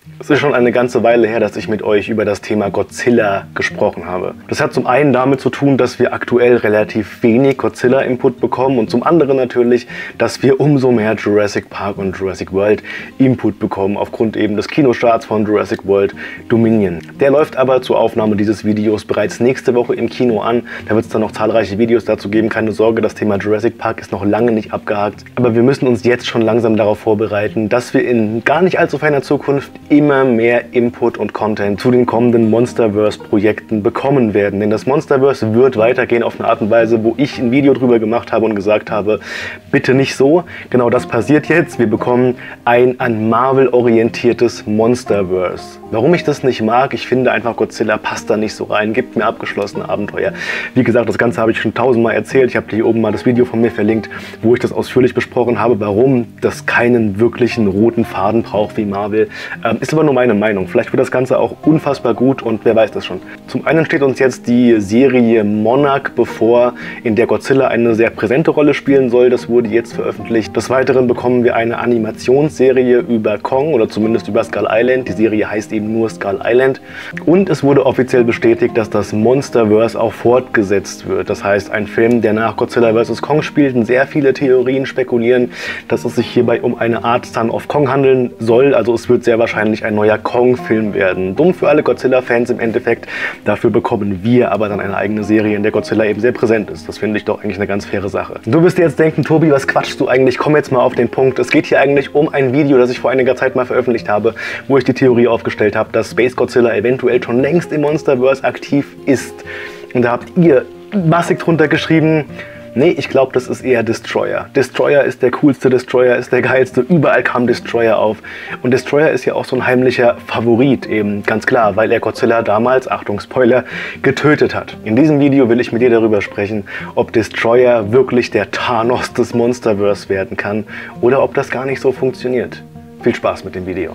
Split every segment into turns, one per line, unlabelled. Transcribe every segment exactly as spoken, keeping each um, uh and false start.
Es ist schon eine ganze Weile her, dass ich mit euch über das Thema Godzilla gesprochen habe. Das hat zum einen damit zu tun, dass wir aktuell relativ wenig Godzilla-Input bekommen und zum anderen natürlich, dass wir umso mehr Jurassic Park und Jurassic World Input bekommen, aufgrund eben des Kinostarts von Jurassic World Dominion. Der läuft aber zur Aufnahme dieses Videos bereits nächste Woche im Kino an. Da wird es dann noch zahlreiche Videos dazu geben. Keine Sorge, das Thema Jurassic Park ist noch lange nicht abgehakt. Aber wir müssen uns jetzt schon langsam darauf vorbereiten, dass wir in gar nicht allzu ferner Zukunft immer mehr Input und Content zu den kommenden Monsterverse-Projekten bekommen werden. Denn das Monsterverse wird weitergehen auf eine Art und Weise, wo ich ein Video drüber gemacht habe und gesagt habe, bitte nicht so. Genau das passiert jetzt. Wir bekommen ein an Marvel orientiertes Monsterverse. Warum ich das nicht mag, ich finde einfach, Godzilla passt da nicht so rein, gibt mir abgeschlossene Abenteuer. Wie gesagt, das Ganze habe ich schon tausendmal erzählt. Ich habe hier oben mal das Video von mir verlinkt, wo ich das ausführlich besprochen habe, warum das keinen wirklichen roten Faden braucht wie Marvel. Ähm, ist aber nur meine Meinung. Vielleicht wird das Ganze auch unfassbar gut und wer weiß das schon. Zum einen steht uns jetzt die Serie Monarch bevor, in der Godzilla eine sehr präsente Rolle spielen soll. Das wurde jetzt veröffentlicht. Des Weiteren bekommen wir eine Animationsserie über Kong oder zumindest über Skull Island. Die Serie heißt eben nur Skull Island. Und es wurde offiziell bestätigt, dass das Monsterverse auch fortgesetzt wird. Das heißt, ein Film, der nach Godzilla versus. Kong spielt, und sehr viele Theorien spekulieren, dass es sich hierbei um eine Art Son of Kong handeln soll. Also es wird sehr wahrscheinlich ein neuer Kong-Film werden. Dumm für alle Godzilla-Fans im Endeffekt. Dafür bekommen wir aber dann eine eigene Serie, in der Godzilla eben sehr präsent ist. Das finde ich doch eigentlich eine ganz faire Sache. Du wirst dir jetzt denken, Tobi, was quatschst du eigentlich? Komm jetzt mal auf den Punkt. Es geht hier eigentlich um ein Video, das ich vor einiger Zeit mal veröffentlicht habe, wo ich die Theorie aufgestellt habe, dass Space Godzilla eventuell schon längst im Monsterverse aktiv ist. Und da habt ihr massig drunter geschrieben, nee, ich glaube, das ist eher Destroyer. Destroyer ist der coolste, Destroyer ist der geilste. Überall kam Destroyer auf. Und Destroyer ist ja auch so ein heimlicher Favorit eben, ganz klar, weil er Godzilla damals, Achtung Spoiler, getötet hat. In diesem Video will ich mit dir darüber sprechen, ob Destroyer wirklich der Thanos des Monsterverse werden kann oder ob das gar nicht so funktioniert. Viel Spaß mit dem Video.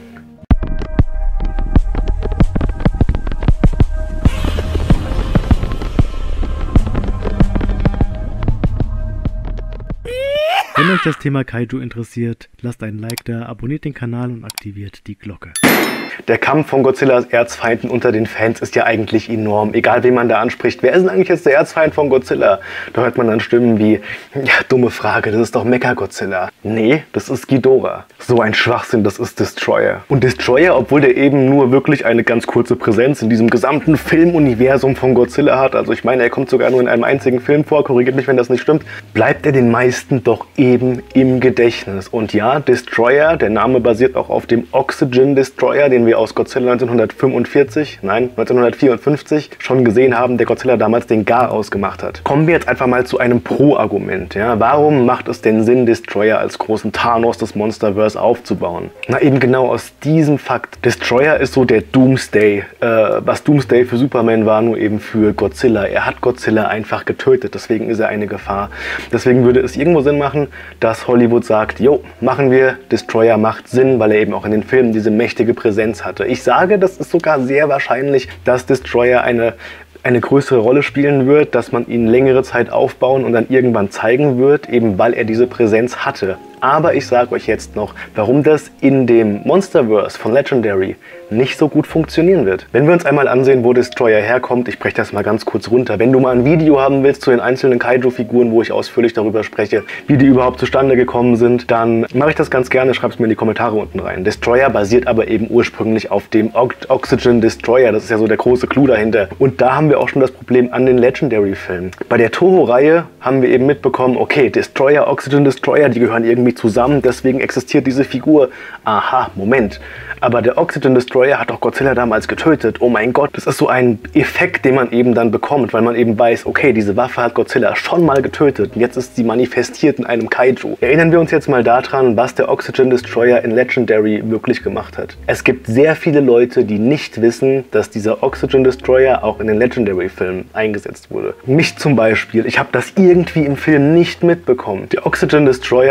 Wenn euch das Thema Kaiju interessiert, lasst einen Like da, abonniert den Kanal und aktiviert die Glocke.
Der Kampf von Godzillas Erzfeinden unter den Fans ist ja eigentlich enorm, egal wen man da anspricht. Wer ist denn eigentlich jetzt der Erzfeind von Godzilla? Da hört man dann Stimmen wie, ja, dumme Frage, das ist doch Mecha-Godzilla. Nee, das ist Ghidorah. So ein Schwachsinn, das ist Destroyer. Und Destroyer, obwohl der eben nur wirklich eine ganz kurze Präsenz in diesem gesamten Filmuniversum von Godzilla hat, also ich meine, er kommt sogar nur in einem einzigen Film vor, korrigiert mich, wenn das nicht stimmt, bleibt er den meisten doch eben im Gedächtnis. Und ja, Destroyer, der Name basiert auch auf dem Oxygen Destroyer, den wir aus Godzilla neunzehnhundertfünfundvierzig, nein, neunzehnhundertvierundfünfzig schon gesehen haben, der Godzilla damals den Garaus gemacht hat. Kommen wir jetzt einfach mal zu einem Pro-Argument. Ja? Warum macht es denn Sinn, Destroyer als großen Thanos des Monsterverse aufzubauen? Na eben genau aus diesem Fakt. Destroyer ist so der Doomsday. Äh, was Doomsday für Superman war, nur eben für Godzilla. Er hat Godzilla einfach getötet, deswegen ist er eine Gefahr. Deswegen würde es irgendwo Sinn machen, dass Hollywood sagt, jo, machen wir, Destroyer macht Sinn, weil er eben auch in den Filmen diese mächtige Präsenz hatte. Ich sage, das ist sogar sehr wahrscheinlich, dass Destroyer eine eine größere Rolle spielen wird, dass man ihn längere Zeit aufbauen und dann irgendwann zeigen wird, eben weil er diese Präsenz hatte. Aber ich sage euch jetzt noch, warum das in dem Monsterverse von Legendary nicht so gut funktionieren wird. Wenn wir uns einmal ansehen, wo Destroyer herkommt, ich breche das mal ganz kurz runter. Wenn du mal ein Video haben willst zu den einzelnen Kaiju-Figuren, wo ich ausführlich darüber spreche, wie die überhaupt zustande gekommen sind, dann mache ich das ganz gerne, schreib es mir in die Kommentare unten rein. Destroyer basiert aber eben ursprünglich auf dem Oxygen Destroyer, das ist ja so der große Clou dahinter. Und da haben wir auch schon das Problem an den Legendary-Filmen. Bei der Toho-Reihe haben wir eben mitbekommen, okay, Destroyer, Oxygen Destroyer, die gehören irgendwie zusammen, deswegen existiert diese Figur. Aha, Moment. Aber der Oxygen Destroyer hat doch Godzilla damals getötet. Oh mein Gott, das ist so ein Effekt, den man eben dann bekommt, weil man eben weiß, okay, diese Waffe hat Godzilla schon mal getötet und jetzt ist sie manifestiert in einem Kaiju. Erinnern wir uns jetzt mal daran, was der Oxygen Destroyer in Legendary wirklich gemacht hat. Es gibt sehr viele Leute, die nicht wissen, dass dieser Oxygen Destroyer auch in den Legendary-Filmen eingesetzt wurde. Mich zum Beispiel, ich habe das irgendwie im Film nicht mitbekommen. Der Oxygen Destroyer im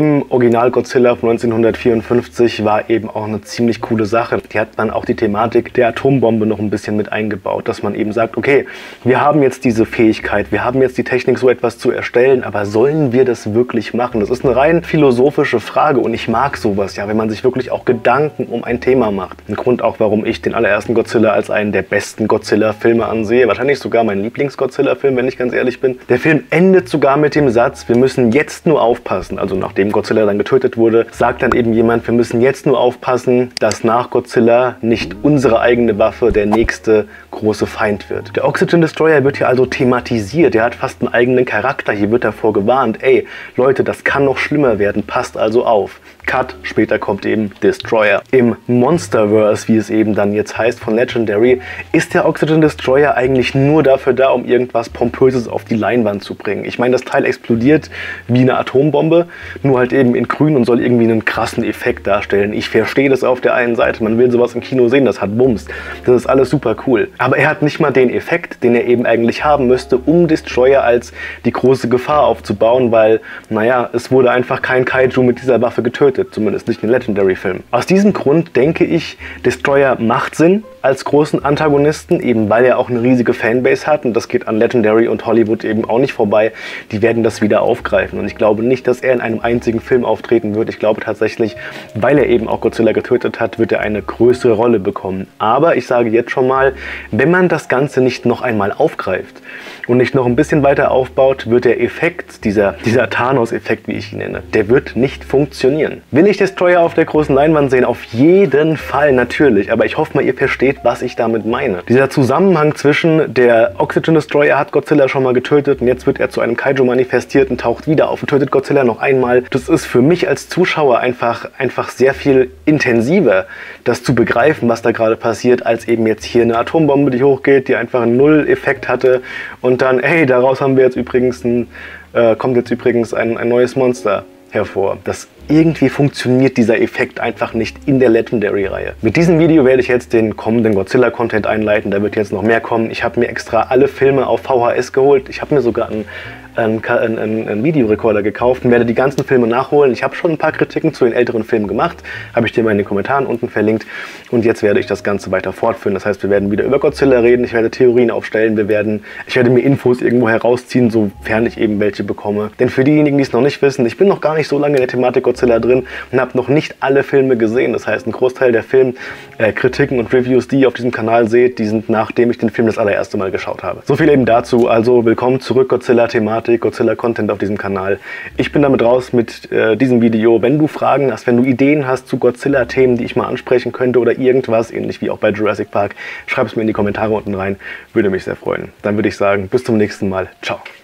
Film Original Godzilla von neunzehnhundertvierundfünfzig war eben auch eine ziemlich coole Sache. Die hat dann auch die Thematik der Atombombe noch ein bisschen mit eingebaut, dass man eben sagt, okay, wir haben jetzt diese Fähigkeit, wir haben jetzt die Technik, so etwas zu erstellen, aber sollen wir das wirklich machen? Das ist eine rein philosophische Frage und ich mag sowas, ja, wenn man sich wirklich auch Gedanken um ein Thema macht. Ein Grund auch, warum ich den allerersten Godzilla als einen der besten Godzilla-Filme ansehe, wahrscheinlich sogar mein Lieblings-Godzilla-Film, wenn ich ganz ehrlich bin. Der Film endet sogar mit dem Satz, wir müssen jetzt nur aufpassen, also nachdem Godzilla dann getötet wurde, sagt dann eben jemand, wir müssen jetzt nur aufpassen, dass nach Godzilla nicht unsere eigene Waffe der nächste große Feind wird. Der Oxygen Destroyer wird hier also thematisiert, er hat fast einen eigenen Charakter, hier wird davor gewarnt, ey, Leute, das kann noch schlimmer werden, passt also auf. Cut, später kommt eben Destroyer. Im Monsterverse, wie es eben dann jetzt heißt, von Legendary, ist der Oxygen Destroyer eigentlich nur dafür da, um irgendwas Pompöses auf die Leinwand zu bringen. Ich meine, das Teil explodiert wie eine Atombombe, nur halt eben in grün und soll irgendwie einen krassen Effekt darstellen. Ich verstehe das auf der einen Seite, man will sowas im Kino sehen, das hat Bums. Das ist alles super cool. Aber er hat nicht mal den Effekt, den er eben eigentlich haben müsste, um Destroyer als die große Gefahr aufzubauen, weil, naja, es wurde einfach kein Kaiju mit dieser Waffe getötet. Zumindest nicht in Legendary-Film. Aus diesem Grund denke ich, Destroyer macht Sinn als großen Antagonisten, eben weil er auch eine riesige Fanbase hat und das geht an Legendary und Hollywood eben auch nicht vorbei. Die werden das wieder aufgreifen und ich glaube nicht, dass er in einem einzigen Film auftreten wird. Ich glaube tatsächlich, weil er eben auch Godzilla getötet hat, wird er eine größere Rolle bekommen. Aber ich sage jetzt schon mal, wenn man das Ganze nicht noch einmal aufgreift und nicht noch ein bisschen weiter aufbaut, wird der Effekt, dieser, dieser Thanos-Effekt, wie ich ihn nenne, der wird nicht funktionieren. Will ich Destroyer auf der großen Leinwand sehen? Auf jeden Fall, natürlich. Aber ich hoffe mal, ihr versteht, was ich damit meine. Dieser Zusammenhang zwischen der Oxygen Destroyer hat Godzilla schon mal getötet und jetzt wird er zu einem Kaiju manifestiert und taucht wieder auf und tötet Godzilla noch einmal. Das ist für mich als Zuschauer einfach, einfach sehr viel intensiver, das zu begreifen, was da gerade passiert, als eben jetzt hier eine Atombombe, die hochgeht, die einfach einen Null-Effekt hatte und dann, hey, daraus haben wir jetzt übrigens ein, äh, kommt jetzt übrigens ein, ein neues Monster hervor. Das irgendwie funktioniert dieser Effekt einfach nicht in der Legendary-Reihe. Mit diesem Video werde ich jetzt den kommenden Godzilla-Content einleiten. Da wird jetzt noch mehr kommen. Ich habe mir extra alle Filme auf V H S geholt. Ich habe mir sogar einen, einen, einen, einen Videorekorder gekauft und werde die ganzen Filme nachholen. Ich habe schon ein paar Kritiken zu den älteren Filmen gemacht. Habe ich dir mal in den Kommentaren unten verlinkt. Und jetzt werde ich das Ganze weiter fortführen. Das heißt, wir werden wieder über Godzilla reden. Ich werde Theorien aufstellen. Wir werden, ich werde mir Infos irgendwo herausziehen, sofern ich eben welche bekomme. Denn für diejenigen, die es noch nicht wissen, ich bin noch gar nicht so lange in der Thematik Godzilla drin und habe noch nicht alle Filme gesehen. Das heißt, ein Großteil der Filmkritiken äh, und Reviews, die ihr auf diesem Kanal seht, die sind nachdem ich den Film das allererste Mal geschaut habe. So viel eben dazu. Also willkommen zurück, Godzilla-Thematik, Godzilla-Content auf diesem Kanal. Ich bin damit raus mit äh, diesem Video. Wenn du Fragen hast, wenn du Ideen hast zu Godzilla-Themen, die ich mal ansprechen könnte oder irgendwas, ähnlich wie auch bei Jurassic Park, schreib es mir in die Kommentare unten rein. Würde mich sehr freuen. Dann würde ich sagen, bis zum nächsten Mal. Ciao.